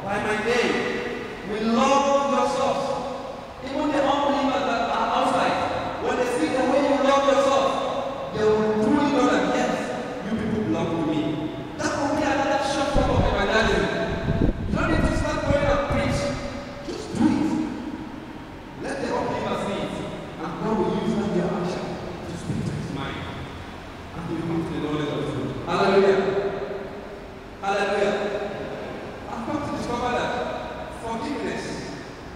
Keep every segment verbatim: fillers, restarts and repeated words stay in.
by my name will love yourself. Even the unbelievers that are outside, when they see the way you love yourself, they will truly know that yes, you people belong to me. That will be another short form of evangelism. You don't need to start going and preach. Just do it. Let the unbelievers see it. And God will use that their action to speak to his mind. And he will come to the knowledge of truth. Hallelujah. Hallelujah. I've come to discover that forgiveness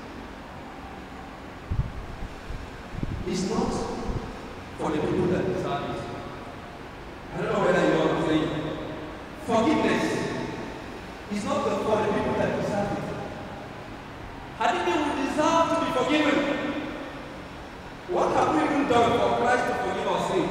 is not for the people that deserve it. I don't know whether you know what I'm saying. Forgiveness is not for the people that deserve it. Had it been we deserve to be forgiven, what have we even done for Christ to forgive our sin?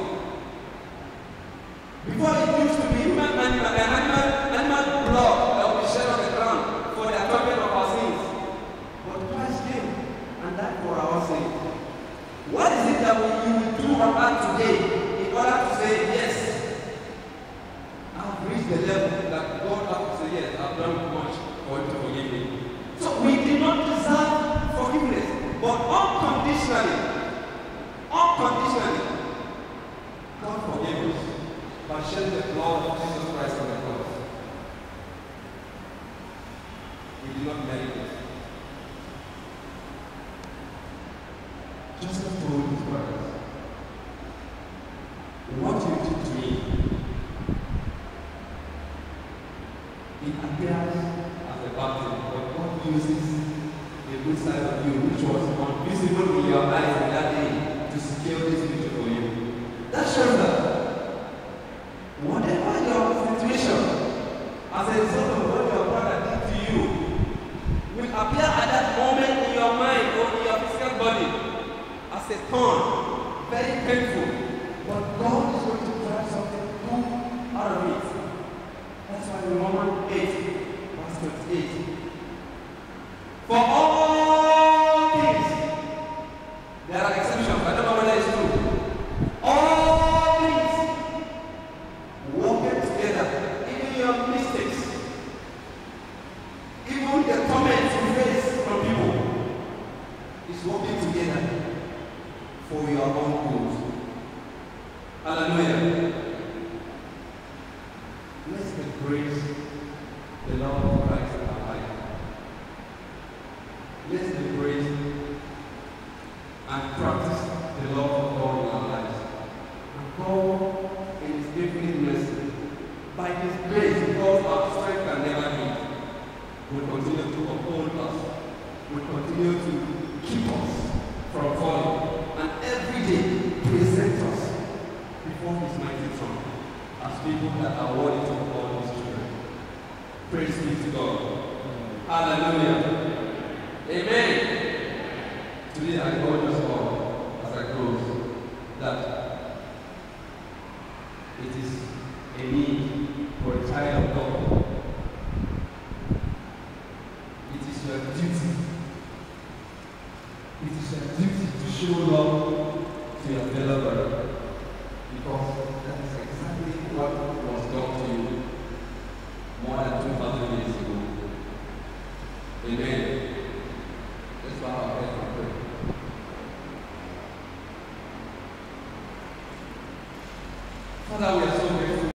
Before it used to be human animal, animal, animal blood that will be shed on the ground for the atonement of our sins. But Christ came and died for our sins. What is it that we, you will do on earth today in order to say, yes, I've reached the level that God has to say, yes, I've done much for him to forgive me. So we did not deserve forgiveness, but unconditionally, unconditionally, God forgave us by shedding the blood of Jesus Christ on the cross. We did not merit it. Joseph told his brothers, what you did to me, it appears as a baptism, but God uses the good side of you, which was invisible in your eyes in that day, to secure this future for you. That shows that whatever your situation, as a result of what your brother did to you, will appear at that moment in your mind or in your physical body as a thorn, very painful. But God is going to drive something good out of it. That's why in Romans eight, verse twenty-eight. For all things, there are exceptions. I don't know whether it's true. All things working together, even your mistakes, even the comments you face from people, is working together for your own good. Hallelujah. Let's embrace the love of Christ in our life. Let's embrace and practice the love of God in our lives. And God, in his infinite mercy, by his grace, because our strength can never be, will continue to uphold us, will continue to keep us from falling, and every day present us before his mighty throne as people that are worthy to call his children. Praise be to God. Hallelujah. Amen. Today I call us all as I close that